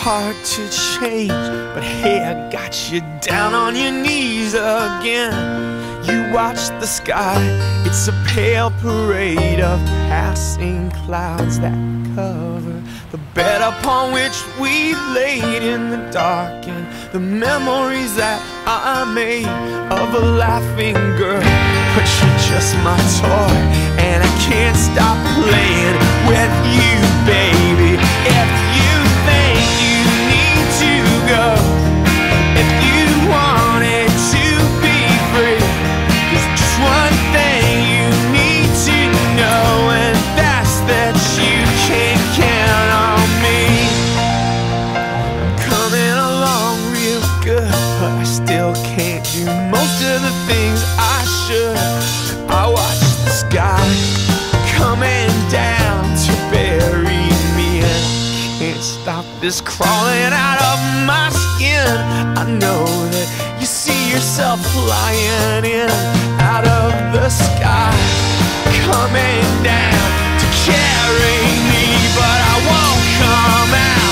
hard to change, but hey, I got you down on your knees again. You watch the sky, it's a pale parade of passing clouds that cover the bed upon which we laid in the dark, and the memories that I made of a laughing girl. But you're just my toy, and I can't stop playing with you, baby. If you think you need to go, if you wanted to be free, there's just one thing you need to know, and that's that you can count on me. I'm coming along real good, but I still can't do most of the things I should. I watch the sky coming down to bury me, and I can't stop this crawling out of my skin. I know that you see yourself flying in out of the sky, coming down to carry me, but I won't come out.